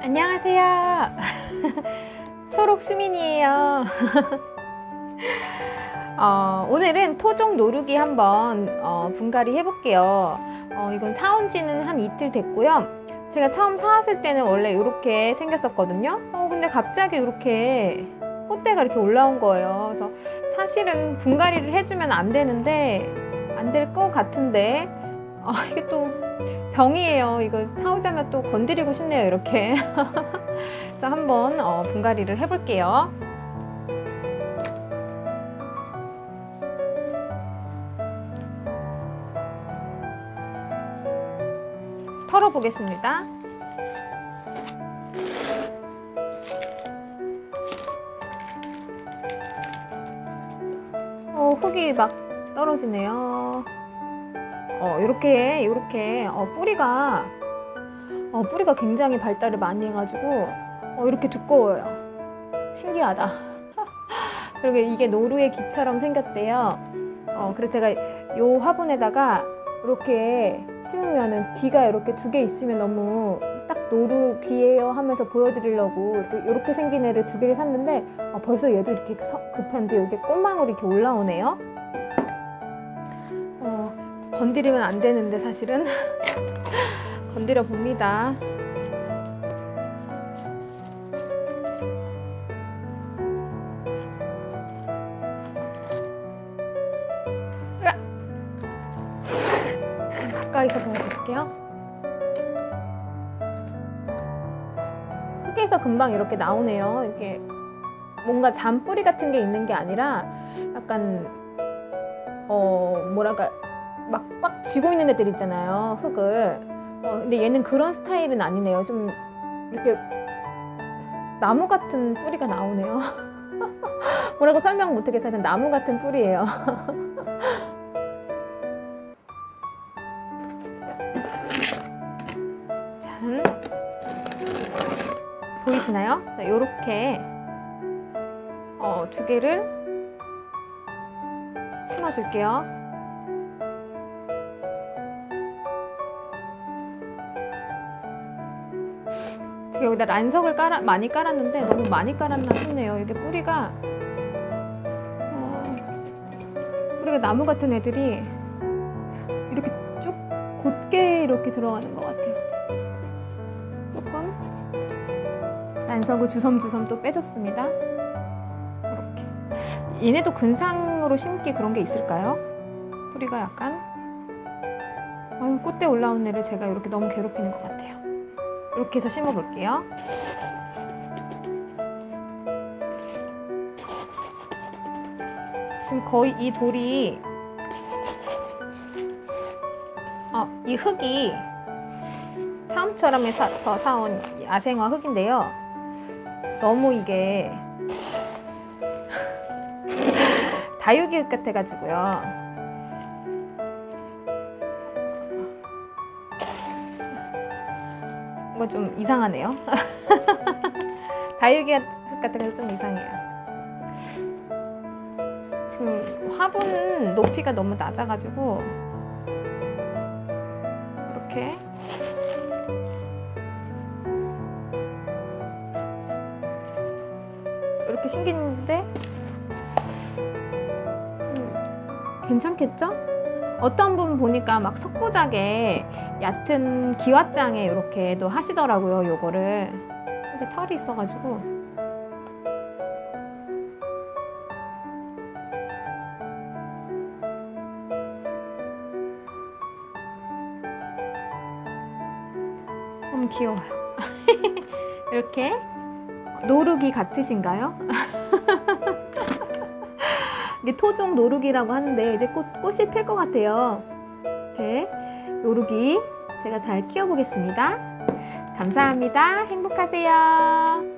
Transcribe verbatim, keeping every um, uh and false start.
안녕하세요. 초록 수민이에요. 어, 오늘은 토종 노루기 한번 어, 분갈이 해볼게요. 어, 이건 사온 지는 한 이틀 됐고요. 제가 처음 사왔을 때는 원래 이렇게 생겼었거든요. 어, 근데 갑자기 이렇게 꽃대가 이렇게 올라온 거예요. 그래서 사실은 분갈이를 해주면 안 되는데 안 될 것 같은데 어, 이게 또 병이에요. 이거 사오자면 또 건드리고 싶네요, 이렇게. 그래서 한번 어, 분갈이를 해볼게요. 털어보겠습니다. 어, 흙이 막 떨어지네요. 어, 이렇게 이렇게 어, 뿌리가 어, 뿌리가 굉장히 발달을 많이 해가지고 어, 이렇게 두꺼워요. 신기하다. 그리고 이게 노루의 귀처럼 생겼대요. 어, 그래서 제가 요 화분에다가 이렇게 심으면은 귀가 이렇게 두 개 있으면 너무 딱 노루 귀예요 하면서 보여드리려고 이렇게, 이렇게 생긴 애를 두 개를 샀는데 어, 벌써 얘도 이렇게 급한지 여기 꽃망울이 이렇게 올라오네요. 어, 건드리면 안 되는데 사실은 건드려 봅니다. 가까이서 보여드릴게요. 흙에서 금방 이렇게 나오네요. 이렇게 뭔가 잔뿌리 같은 게 있는 게 아니라 약간 어 뭐랄까 막 꽉 쥐고 있는 애들 있잖아요, 흙을. 어, 근데 얘는 그런 스타일은 아니네요. 좀 이렇게 나무 같은 뿌리가 나오네요. 뭐라고 설명 못하겠어요. 하여튼 나무 같은 뿌리예요. 짠. 보이시나요? 요렇게 어, 두 개를 심어줄게요. 제가 여기다 란석을 깔아, 많이 깔았는데 너무 많이 깔았나 싶네요. 이게 뿌리가 어, 뿌리가 나무 같은 애들이 이렇게 쭉 곧게 이렇게 들어가는 것 같아요. 조금 란석을 주섬주섬 또 빼줬습니다. 이렇게. 얘네도 근상으로 심기 그런 게 있을까요? 뿌리가 약간 아유, 꽃대 올라온 애를 제가 이렇게 너무 괴롭히는 것 같아요. 이렇게 해서 심어 볼게요. 지금 거의 이 돌이 어, 이 흙이 처음처럼 해서 사온 야생화 흙인데요. 너무 이게 다육이 흙 같아가지고요. 이거 좀 이상하네요. 다육이 흙 같아서 좀 이상해요. 지금 화분 높이가 너무 낮아가지고 이렇게 이렇게 심기는데 음, 괜찮겠죠? 어떤 분 보니까 막 석고작에 얕은 기왓장에 이렇게도 하시더라고요. 요거를 이렇게 털이 있어가지고 너무 귀여워요. 이렇게 노루기 같으신가요? 이게 토종 노루기라고 하는데 이제 꽃, 꽃이 필 것 같아요. 이렇게 노루기 제가 잘 키워보겠습니다. 감사합니다. 행복하세요.